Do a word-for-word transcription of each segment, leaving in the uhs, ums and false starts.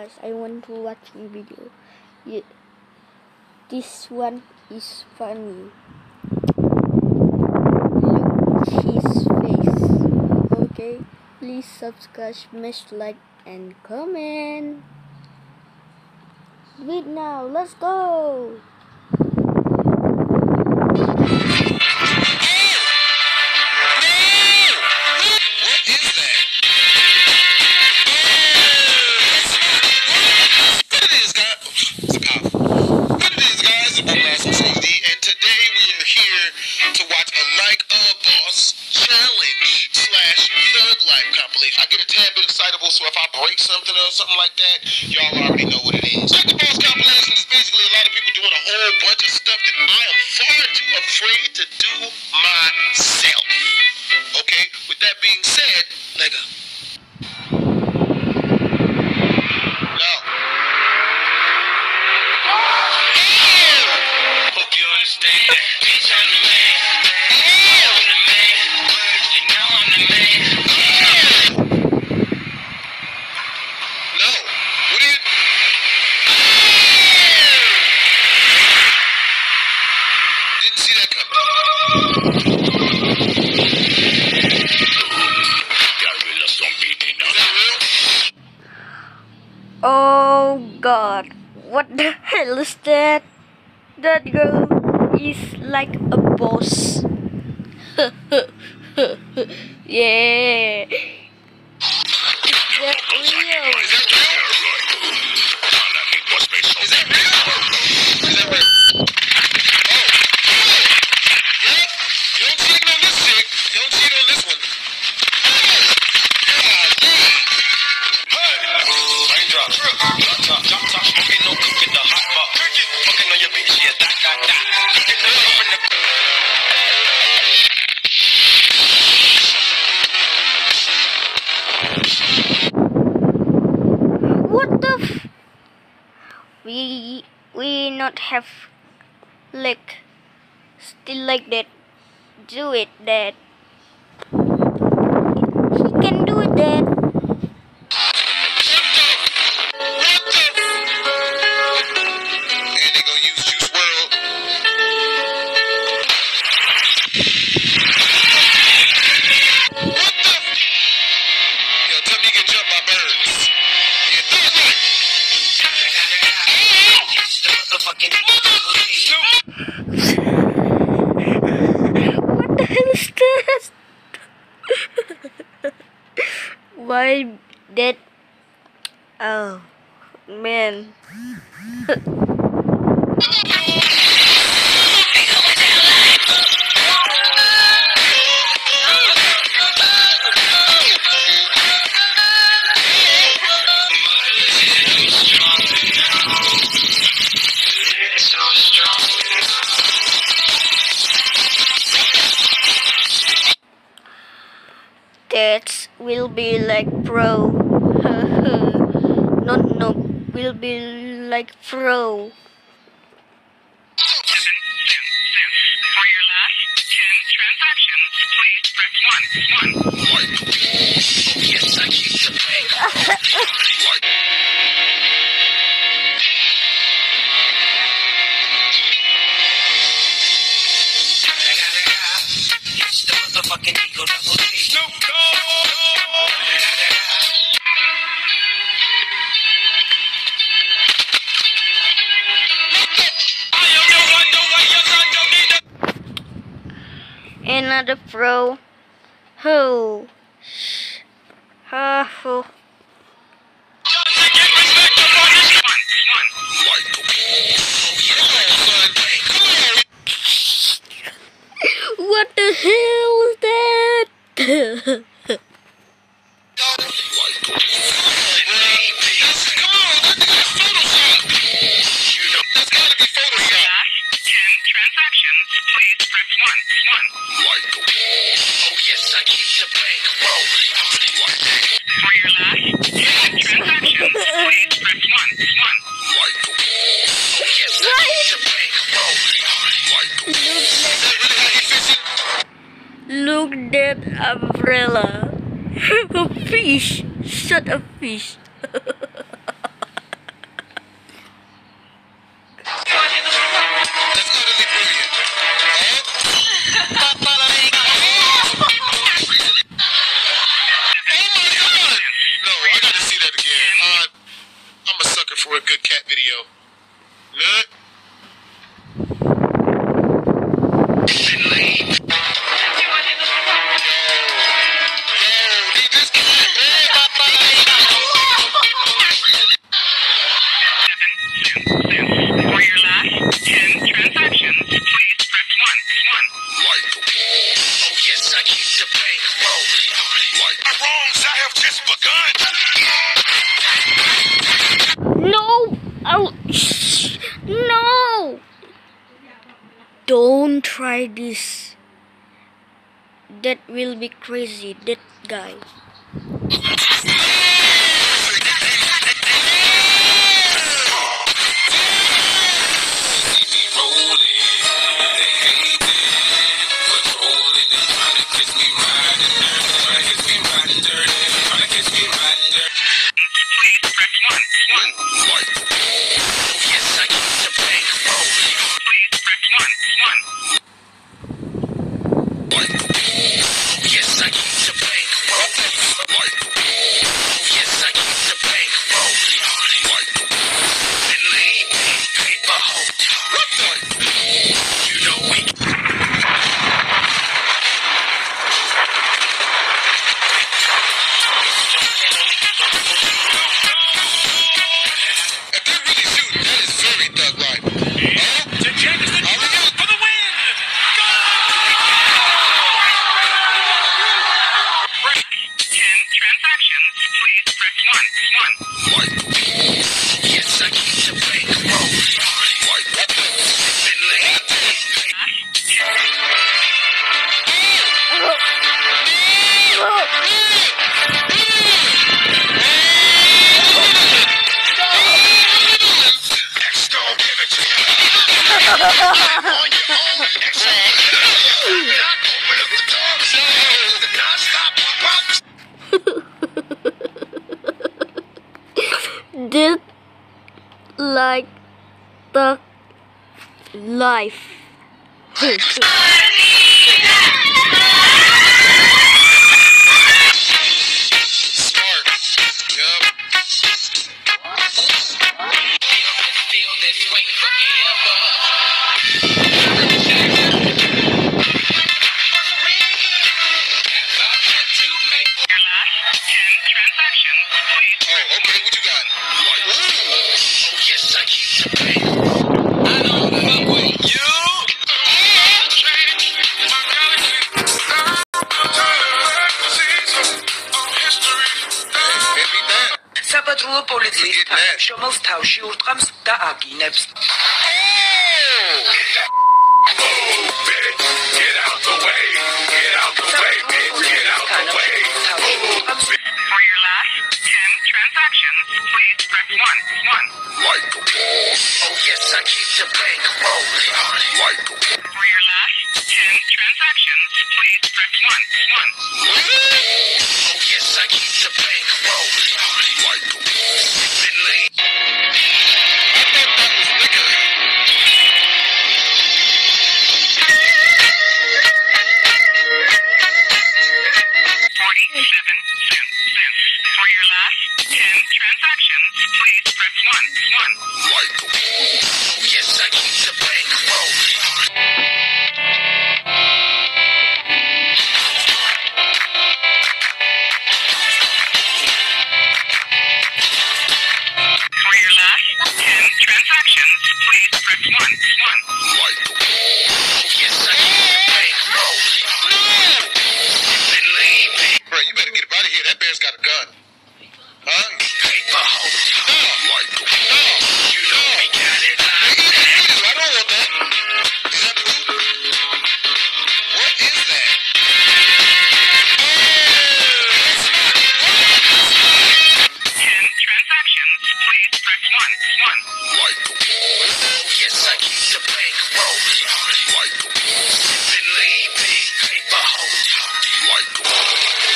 Guys, I want to watch a video. Yeah, this one is funny. Look his face. Okay, please subscribe, smash like and comment. Do it now. Let's go. I get a tad bit excitable, so if I break something or something like that, y'all already know what it is. Like the Boss compilation is basically a lot of people doing a whole bunch of stuff that I am far too afraid to do myself. Okay, with that being said, nigga. No. Hope you understand that. Bitch, I'm the man. I'm the man. You know I'm the man. Oh God, what the hell is that? That girl is like a boss. Yeah. Is that real? Is that real? Is that real? What the f- we we not have like still like that. Do it, Dad. He can do it, Dad. What the hell is that? Why that? Oh man. That will be like pro. Not no, will be like pro. For your last ten transactions, please press one. One. Yes, I keep the bank. It's the motherfucking Eagle Double D. Snoop Dogg. Another pro. Who? Ha ho. What the hell is that? Look that umbrella. A fish. Shut a fish. for a good cat video. Nut. For your last ten transactions, please press one. One. Like the wall. Oh yes, I keep the bank rolling. Like my wrongs, I have just begun. No! Oh, no! Don't try this. That will be crazy, that guy. This like the life. Smart. Yup. Feel this way forever. Oh, okay, what you got? Ooh. Oh, yes, I keep the bank. I know the fuck with you. Maybe that. საპატრულო პოლიციის თანამშრომელს თავში ურტყამს და აგინებს. Get out the way. Get out the way, bitch. Get out the way. For your last ten transactions, please press one. One. Like the wall. Oh, yes, I keep the bank rolling. Like the wall. For your last ten transactions, please press one. One. Oh, yes, I keep the bank rolling. Like the wall. Been late. I thought that was liquor. Forty-seven cents. For your last ten transactions, please press one. One. Like the wall. Oh, yes, I keep the bank rolling. For your last ten transactions, please press one. One. Like the wall. Oh, yes, I keep the bank rolling. Been late, bitch. Bro, you better get up out of here. That bear's got a gun. Huh? Paper holder. Like the wall. You know we got it like that. I don't want that. Is that poop? What is that? Ten transactions, please press one. One. Like the wall. Yes, I keep the bank rolling. Like the wall. Been late, big paper holder. Like the wall.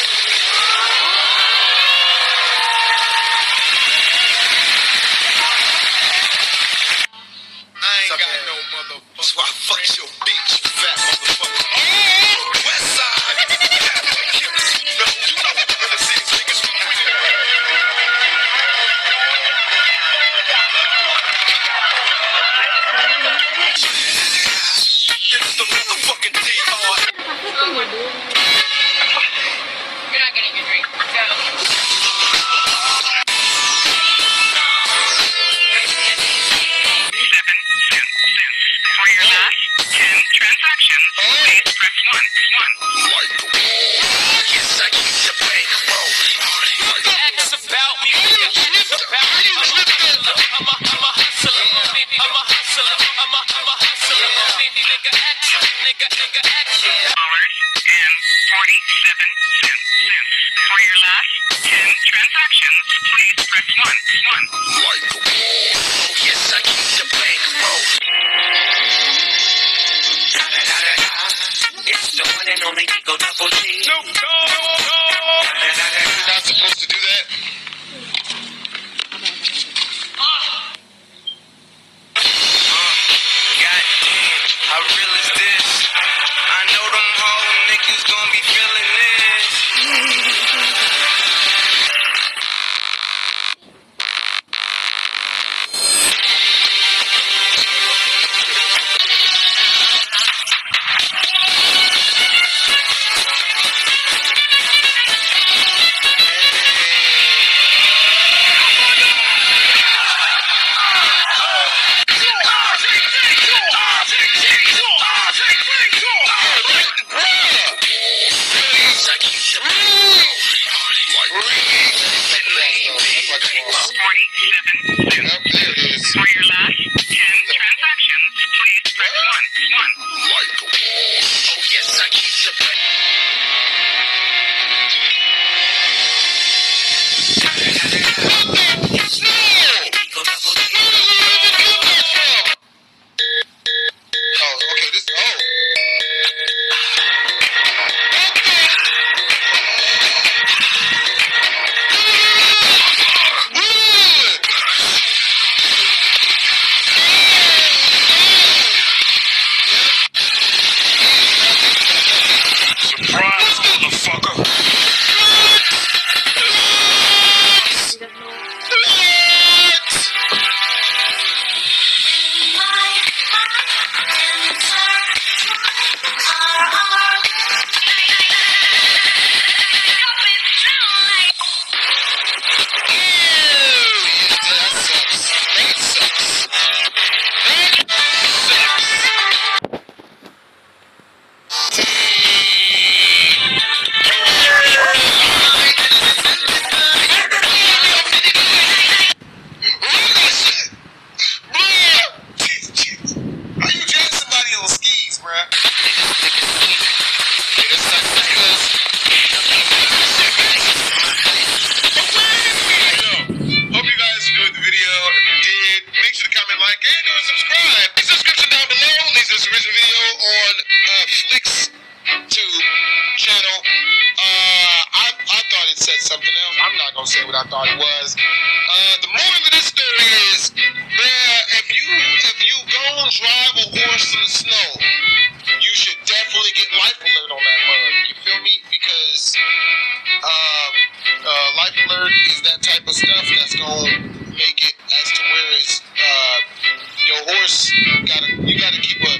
I ain't got no motherfucker. That's why I fuck your bitch, you fat motherfucker. Oh, West Side. No, you know what the city niggas from Queen. and only Eagle Double G. You're not supposed to do that. Goddamn, how real is this? I know them whole niggas gon' be feeling this. For your last ten transactions, please press one. One. Like a wall. Oh yes, I keep the Eagle Double G. Oh, okay, this, oh. Surprise, motherfucker. Something else. I'm not gonna say what I thought it was. Uh, the moral of this story is, man, if you if you go and drive a horse in the snow, you should definitely get life alert on that mug. You feel me? Because uh, uh, life alert is that type of stuff that's gonna make it as to where is uh, your horse gotta you gotta keep a